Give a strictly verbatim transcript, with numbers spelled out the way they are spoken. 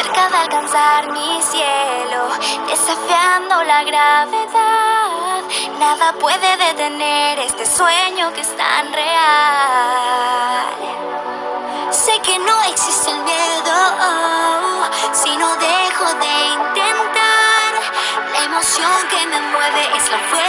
cerca de alcanzar mi cielo, desafiando la gravedad. Nada puede detener este sueño que es tan real. Sé que no existe el miedo si no dejo de intentar. La emoción que me mueve es la fuerza